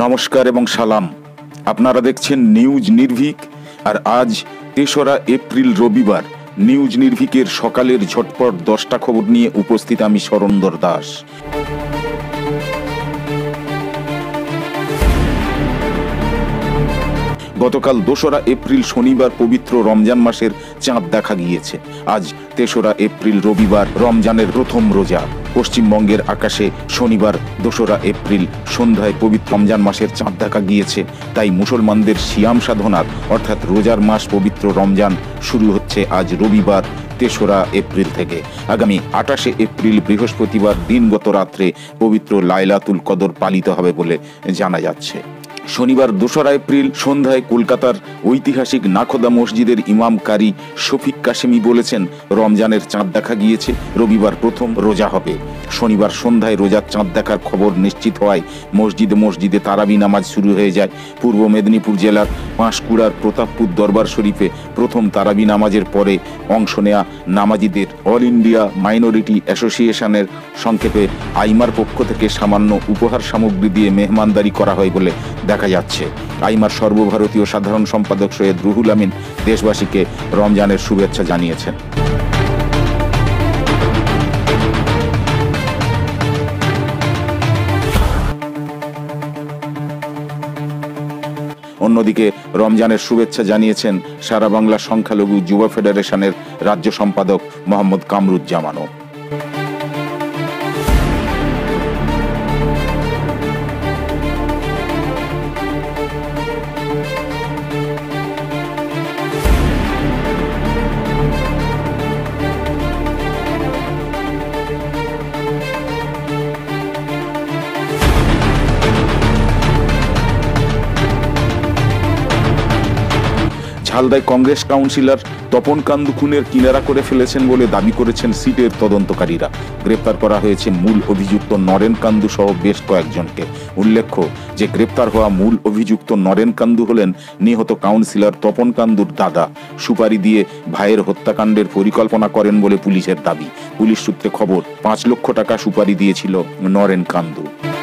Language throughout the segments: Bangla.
নমস্কার এবং সালাম। আপনারা দেখছেন নিউজ নির্ভীক। আর আজ ৩রা এপ্রিল রবিবার। নিউজ নির্ভীকের সকালের ঝটপট 10টা খবর নিয়ে উপস্থিত আমি শরণদর দাস। গতকাল 2রা এপ্রিল শনিবার পবিত্র রমজান মাসের চাঁদ দেখা গিয়েছে। আজ 3রা এপ্রিল রবিবার, রমজানের প্রথম রোজা। পশ্চিমবঙ্গের আকাশে শনিবার 2রা এপ্রিল সন্ধ্যায় পবিত্র রমজান মাসের চাঁদ দেখা গিয়েছে। তাই মুসলমানদের সিয়াম সাধনার অর্থাৎ রোজার মাস পবিত্র রমজান শুরু হচ্ছে আজ রবিবার 3রা এপ্রিল থেকে। আগামী 28শে এপ্রিল বৃহস্পতিবার দিনগত রাত্রে পবিত্র লাইলাতুল কদর পালিত হবে বলে জানা যাচ্ছে। শনিবার 2রা এপ্রিল সন্ধ্যায় কলকাতার ঐতিহাসিক নাখোদা মসজিদের ইমাম কারি শফিক কাশেমি বলেছেন, রমজানের চাঁদ দেখা গিয়েছে, রবিবার প্রথম রোজা হবে। শনিবার সন্ধ্যায় রোজার চাঁদ দেখার খবর নিশ্চিত হওয়ায় মসজিদে মসজিদে তারাবি নামাজ শুরু হয়ে যায়। পূর্ব মেদিনীপুর জেলার পাঁশকুড়ার প্রতাপপুর দরবার শরীফে প্রথম তারাবি নামাজের পরে অংশ নেয়া নামাজিদের অল ইন্ডিয়া মাইনরিটি অ্যাসোসিয়েশনের সংক্ষেপে আইমার পক্ষ থেকে সামান্য উপহার সামগ্রী দিয়ে মেহমানদারি করা হয় বলে দেখা যাচ্ছে। আইমার সর্বভারতীয় সাধারণ সম্পাদক সৈয়দ রুহুল আমিন দেশবাসীকে রমজানের শুভেচ্ছা জানিয়েছেন। অন্যদিকে রমজানের শুভেচ্ছা জানিয়েছেন সারা বাংলা সংখ্যালঘু যুব ফেডারেশনের রাজ্য সম্পাদক মোহাম্মদ কামরুজ্জামানও। ঝালদায় কংগ্রেস কাউন্সিলর তপন কান্দু খুনের কিনারা করে ফেলেছেন বলে দাবি করেছেন সিটের তদন্তকারীরা। গ্রেপ্তার করা হয়েছে মূল অভিযুক্ত নরেন কান্দু সহ বেশ কয়েকজনকে। উল্লেখ্য যে গ্রেপ্তার হওয়া মূল অভিযুক্ত নরেন কান্দু হলেন নিহত কাউন্সিলর তপন কান্দুর দাদা। সুপারি দিয়ে ভাইয়ের হত্যাকাণ্ডের পরিকল্পনা করেন বলে পুলিশের দাবি। পুলিশ সূত্রে খবর, 5 লক্ষ টাকা সুপারি দিয়েছিল নরেন কান্দু।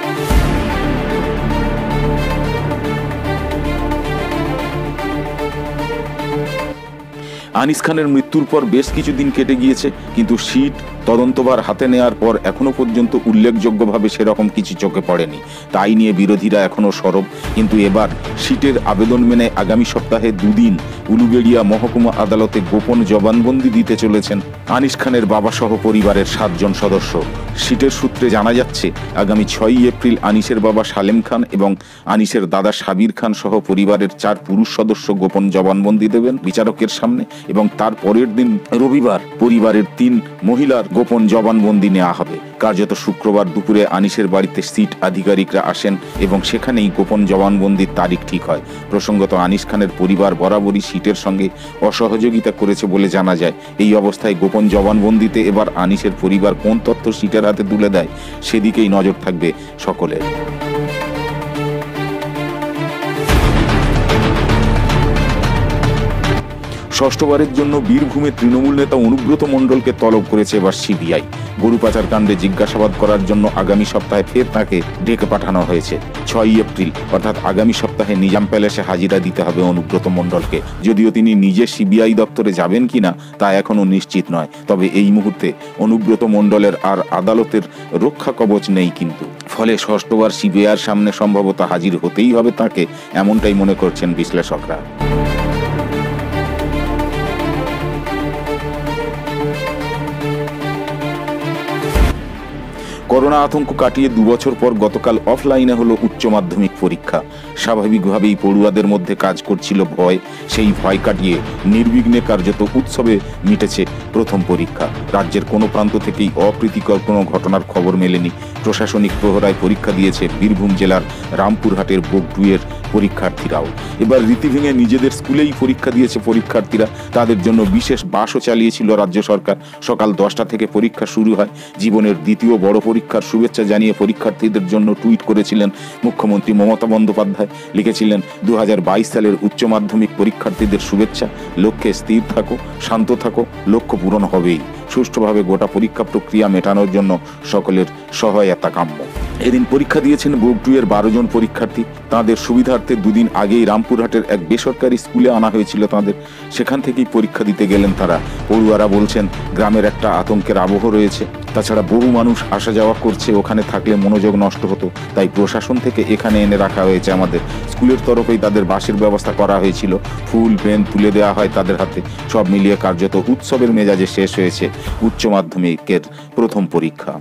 আনিস খানের মৃত্যুর পর বেশ কিছুদিন কেটে গিয়েছে, কিন্তু সিট তদন্তভার হাতে নেওয়ার পর এখনো পর্যন্ত উল্লেখযোগ্যভাবে সেরকম কিছু চোখে পড়েনি। তাই নিয়ে বিরোধীরা এখনো সরব। কিন্তু এবার সিটের আবেদন মেনে আগামী সপ্তাহে 2 দিন উলুবেড়িয়া মহকুমা আদালতে গোপন জবানবন্দি দিতে চলেছেন আনিস খানের বাবা সহ পরিবারের 7 জন সদস্য। সিটের সূত্রে জানা যাচ্ছে, আগামী 6ই এপ্রিল আনিসের বাবা সালেম খান এবং আনিসের দাদা সাবির খান সহ পরিবারের 4 পুরুষ সদস্য গোপন জবানবন্দি দেবেন বিচারকের সামনে, এবং তার পরের দিন রবিবার পরিবারের 3 মহিলার গোপন জবানবন্দি নেওয়া হবে। কার্যত শুক্রবার দুপুরে আনিসের বাড়িতে সিট আধিকারিকরা আসেন এবং সেখানেই গোপন জবানবন্দির তারিখ ঠিক হয়। প্রসঙ্গত আনিস খানের পরিবার বরাবরই সিটের সঙ্গে অসহযোগিতা করেছে বলে জানা যায়। এই অবস্থায় গোপন জবানবন্দিতে এবার আনিসের পরিবার কোন তথ্য সিটের হাতে তুলে দেয় সেদিকেই নজর থাকবে সকলের। ষষ্ঠবারের জন্য বীরভূমে তৃণমূল নেতা অনুব্রত মণ্ডলকে তলব করেছে এবার সিবিআই। গরু পাচার কাণ্ডে জিজ্ঞাসাবাদ করার জন্য আগামী সপ্তাহে ফের তাকে ডেকে পাঠানো হয়েছে। 6ই এপ্রিল অর্থাৎ আগামী সপ্তাহে নিজাম প্যালেসে হাজিরা দিতে হবে অনুব্রত মণ্ডলকে। যদিও তিনি নিজে সিবিআই দপ্তরে যাবেন কিনা তা এখনো নিশ্চিত নয়। তবে এই মুহূর্তে অনুব্রত মণ্ডলের আর আদালতের রক্ষা কবচ নেই, কিন্তু ফলে ষষ্ঠবার সিবিআইয়ের সামনে সম্ভবত হাজির হতেই হবে তাকে, এমনটাই মনে করছেন বিশ্লেষকরা। করোনা আতঙ্ক কাটিয়ে 2 বছর পর গতকাল অফলাইনে হলো উচ্চ মাধ্যমিক পরীক্ষা। স্বাভাবিকভাবেই পড়ুয়াদের মধ্যে কাজ করছিল ভয়। সেই ভয় কাটিয়ে নির্বিঘ্নে কার্যত উৎসবে মিটেছে প্রথম পরীক্ষা। রাজ্যের কোনো প্রান্ত থেকেই অপ্রীতিকর কোনো ঘটনার খবর মেলেনি। প্রশাসনিক প্রহরায় পরীক্ষা দিয়েছে বীরভূম জেলার রামপুরহাটের বোগডুয়ের পরীক্ষার্থীরাও। এবার রীতি ভেঙে নিজেদের স্কুলেই পরীক্ষা দিয়েছে পরীক্ষার্থীরা। তাদের জন্য বিশেষ বাসও চালিয়েছিল রাজ্য সরকার। সকাল 10টা থেকে পরীক্ষা শুরু হয়। জীবনের দ্বিতীয় বড় পরীক্ষার শুভেচ্ছা জানিয়ে পরীক্ষার্থীদের জন্য টুইট করেছিলেন মুখ্যমন্ত্রী মমতা বন্দ্যোপাধ্যায়। লিখেছিলেন, 2022 সালের উচ্চ মাধ্যমিক পরীক্ষার্থীদের শুভেচ্ছা। লক্ষ্যে স্থির থাকো, শান্ত থাকো, লক্ষ্য পূরণ হবেই। সুষ্ঠুভাবে গোটা পরীক্ষা প্রক্রিয়া মেটানোর জন্য সকলের সহায়তা কাম্য। এদিন পরীক্ষা দিয়েছেন গ্রুপ 2 এর 12 জন পরীক্ষার্থী। তাদের সুবিধার্থে দুদিন আগেই রামপুরহাটের এক বেসরকারি স্কুলে আনা হয়েছিল তাদের। সেখান থেকেই পরীক্ষা দিতে গেলেন তারা। পড়ুয়ারা বলছেন গ্রামের একটা আতঙ্কের আবহ রয়েছে, তাছাড়া বহু মানুষ আসা যাওয়া করছে, ওখানে থাকলে মনোযোগ নষ্ট হতো, তাই প্রশাসন থেকে এখানে এনে রাখা হয়েছে আমাদের। স্কুলের তরফেই তাদের বাসের ব্যবস্থা করা হয়েছিল, ফুল পেন তুলে দেওয়া হয় তাদের হাতে। সব মিলিয়ে কার্যত উৎসবের মেজাজে শেষ হয়েছে উচ্চ মাধ্যমিকের প্রথম পরীক্ষা।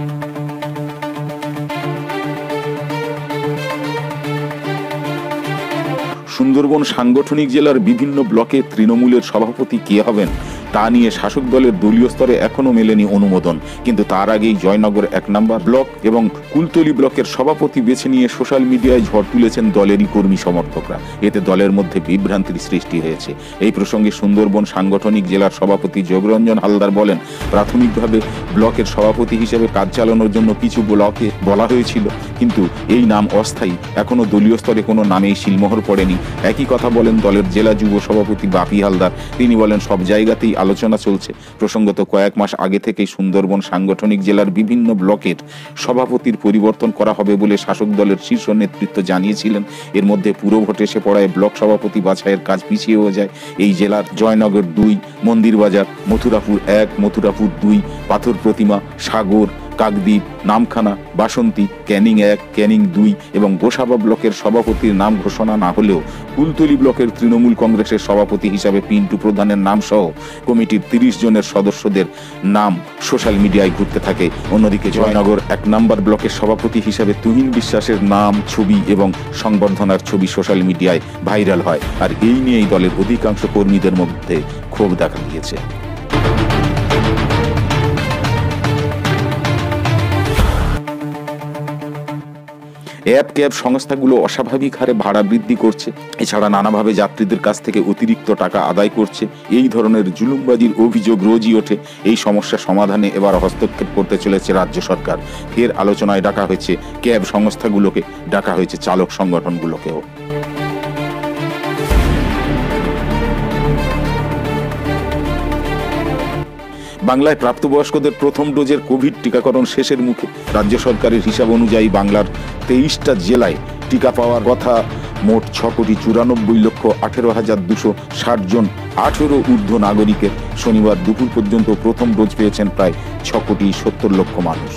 সুন্দরবন সাংগঠনিক জেলার বিভিন্ন ব্লকে তৃণমূলের সভাপতি কে হবেন তা নিয়ে শাসক দলের দলীয় স্তরে এখনো মেলেনি অনুমোদন। কিন্তু তার আগেই জয়নগর 1 নম্বর ব্লক এবং কুলতলি ব্লকের সভাপতি বেছে নিয়ে সোশ্যাল মিডিয়ায় ঝড় তুলেছেন দলেরই কর্মী সমর্থকরা। এতে দলের মধ্যে বিভ্রান্তির সৃষ্টি হয়েছে। এই প্রসঙ্গে সুন্দরবন সাংগঠনিক জেলার সভাপতি যোগরঞ্জন হালদার বলেন, প্রাথমিকভাবে ব্লকের সভাপতি হিসেবে কাজ চালানোর জন্য কিছু ব্লকে বলা হয়েছিল, কিন্তু এই নাম অস্থায়ী, এখনো দলীয় স্তরে কোনো নামেই শিলমোহর পড়েনি। একই কথা বলেন দলের জেলা যুব সভাপতি বাপি হালদার। তিনি বলেন, সব জায়গাতেই আলোচনা চলছে। প্রসঙ্গত কয়েক মাস আগে থেকেই সুন্দরবন সাংগঠনিক জেলার বিভিন্ন ব্লকের সভাপতির পরিবর্তন করা হবে বলে শাসক দলের শীর্ষ নেতৃত্ব জানিয়েছিলেন। এর মধ্যে পুরো ভোট এসে পড়ায় ব্লক সভাপতি বাছাইয়ের কাজ পিছিয়েও যায়। এই জেলার জয়নগর 2, মন্দিরবাজার, মথুরাপুর 1, মথুরাপুর 2, পাথর প্রতিমা, সাগর, কাকদ্বীপ, নামখানা, বাসন্তী, ক্যানিং 1, ক্যানিং 2 এবং গোসাবা ব্লকের সভাপতির নাম ঘোষণা না হলেও কুলতলি ব্লকের তৃণমূল কংগ্রেসের সভাপতি হিসাবে পিন্টু প্রধানের নাম সহ কমিটির 30 জনের সদস্যদের নাম সোশ্যাল মিডিয়ায় ঘুরতে থাকে। অন্যদিকে জয়নগর 1 নম্বর ব্লকের সভাপতি হিসাবে তুহিন বিশ্বাসের নাম, ছবি এবং সংবর্ধনার ছবি সোশ্যাল মিডিয়ায় ভাইরাল হয়। আর এই নিয়েই দলের অধিকাংশ কর্মীদের মধ্যে ক্ষোভ দেখা দিয়েছে। ক্যাব সংস্থাগুলো অস্বাভাবিক হারে ভাড়া বৃদ্ধি করছে, এছাড়া নানাভাবে যাত্রীদের কাছ থেকে অতিরিক্ত টাকা আদায় করছে। এই ধরনের জুলুমবাজির অভিযোগ রোজই ওঠে। এই সমস্যা সমাধানে এবার হস্তক্ষেপ করতে চলেছে রাজ্য সরকার। ফের আলোচনায় ডাকা হয়েছে ক্যাব সংস্থাগুলোকে, ডাকা হয়েছে চালক সংগঠনগুলোকেও। বাংলায় প্রাপ্তবয়স্কদের প্রথম ডোজের কোভিড টিকাকরণ শেষের মুখে। রাজ্য সরকারের হিসাব অনুযায়ী বাংলার 23টা জেলায় টিকা পাওয়ার কথা। মোট 6,94,18,260 জন 18 ঊর্ধ্ব নাগরিকের শনিবার দুপুর পর্যন্ত প্রথম ডোজ পেয়েছেন প্রায় 6,70,00,000 মানুষ।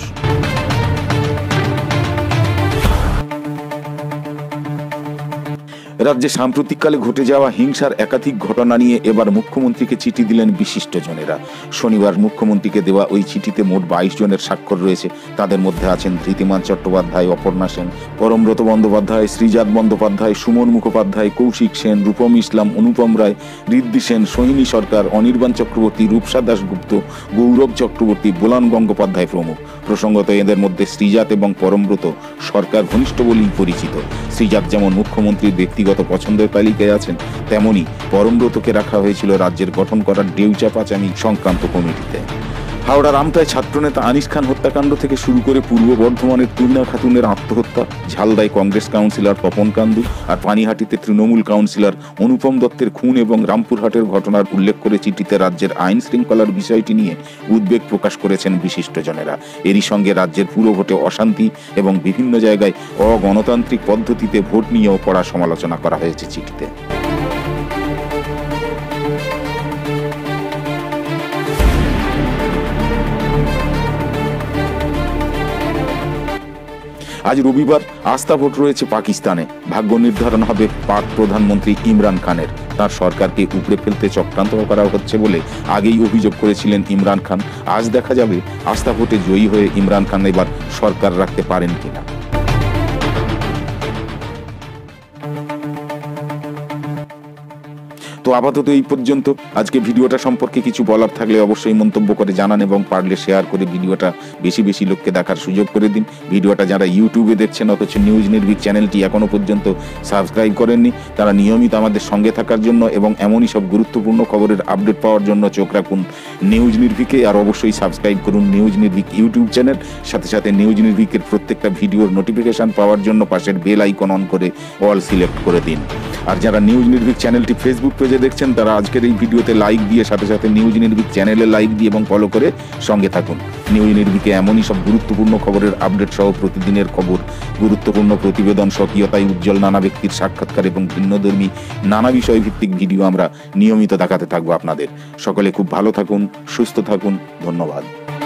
রাজ্যে সাম্প্রতিককালে ঘটে যাওয়া হিংসার একাধিক ঘটনা নিয়ে এবার মুখ্যমন্ত্রীকে চিঠি দিলেন বিশিষ্টজনেরা। শনিবার মুখ্যমন্ত্রীকে দেওয়া ওই চিঠিতে মোট 22 জনের স্বাক্ষর রয়েছে। তাদের মধ্যে আছেন ধৃতিমান চট্টোপাধ্যায়, অপর্ণা সেন, পরমব্রত বন্দ্যোপাধ্যায়, শ্রীজাত বন্দ্যোপাধ্যায়, সুমন মুখোপাধ্যায়, কৌশিক সেন, রূপম ইসলাম, অনুপম রায়, ঋদ্ধি সেন, সোহিনী সরকার, অনির্বাণ চক্রবর্তী, রূপসা দাশগুপ্ত, গৌরব চক্রবর্তী, বোলান গঙ্গোপাধ্যায় প্রমুখ। প্রসঙ্গত এদের মধ্যে শ্রীজাত এবং পরমব্রত সরকার ঘনিষ্ঠ বলেই পরিচিত। শ্রীজাত যেমন মুখ্যমন্ত্রীর ব্যক্তিগত পছন্দের তালিকায় আছেন, তেমনি পরমব্রতকে রাখা হয়েছিল রাজ্যের গঠন করার ডেউচা পাচামি সংক্রান্ত কমিটিতে। হাওড়ার আমতায় ছাত্রনেতা আনিস খান হত্যাকাণ্ড থেকে শুরু করে পূর্ব বর্ধমানের তুহিনা খাতুনের আত্মহত্যা, ঝালদায় কংগ্রেস কাউন্সিলর তপন কান্দু আর পানিহাটিতে তৃণমূল কাউন্সিলর অনুপম দত্তের খুন এবং রামপুরহাটের ঘটনার উল্লেখ করে চিঠিতে রাজ্যের আইন শৃঙ্খলার বিষয়টি নিয়ে উদ্বেগ প্রকাশ করেছেন বিশিষ্টজনেরা। এরই সঙ্গে রাজ্যের পুরো ভোটে অশান্তি এবং বিভিন্ন জায়গায় অগণতান্ত্রিক পদ্ধতিতে ভোট নিয়েও কড়া সমালোচনা করা হয়েছে চিঠিতে। আজ রবিবার আস্থা ভোট রয়েছে পাকিস্তানে। ভাগ্য নির্ধারণ হবে পাক প্রধানমন্ত্রী ইমরান খানের। তার সরকারকে উপড়ে ফেলতে চক্রান্ত করা হচ্ছে বলে আগেই অভিযোগ করেছিলেন ইমরান খান। আজ দেখা যাবে আস্থা ভোটে জয়ী হয়ে ইমরান খান এবার সরকার রাখতে পারেন কিনা। তো আপাতত এই পর্যন্ত। আজকে ভিডিওটা সম্পর্কে কিছু বলার থাকলে অবশ্যই মন্তব্য করে জানান এবং পারলে শেয়ার করে ভিডিওটা বেশি বেশি লোককে দেখার সুযোগ করে দিন। ভিডিওটা যারা ইউটিউবে দেখছেন অথচ নিউজ নির্ভীক চ্যানেলটি এখনো পর্যন্ত সাবস্ক্রাইব করেননি, তারা নিয়মিত আমাদের সঙ্গে থাকার জন্য এবং এমনই সব গুরুত্বপূর্ণ খবরের আপডেট পাওয়ার জন্য চোখ রাখুন নিউজ নির্ভীকে। আর অবশ্যই সাবস্ক্রাইব করুন নিউজ নির্ভীক ইউটিউব চ্যানেল। সাথে সাথে নিউজ নির্ভীকের প্রত্যেকটা ভিডিওর নোটিফিকেশন পাওয়ার জন্য পাশের বেল আইকন অন করে অল সিলেক্ট করে দিন। আর যারা নিউজ নির্ভীক চ্যানেলটি ফেসবুক পেজে যে দেখছেন তারা আজকের এই ভিডিওতে লাইক দিয়ে সাথে সাথে নিউজ নির্ভীক চ্যানেলে লাইক দিয়ে এবং ফলো করে সঙ্গে থাকুন। নিউজ নির্ভীকে এমনই সব গুরুত্বপূর্ণ খবরের আপডেট সহ প্রতিদিনের খবর, গুরুত্বপূর্ণ প্রতিবেদন, স্বকীয়তায় উজ্জ্বল নানা ব্যক্তির সাক্ষাৎকার এবং ভিন্নধর্মী নানা বিষয় ভিত্তিক ভিডিও আমরা নিয়মিত দেখাতে থাকবো আপনাদের। সকলে খুব ভালো থাকুন, সুস্থ থাকুন, ধন্যবাদ।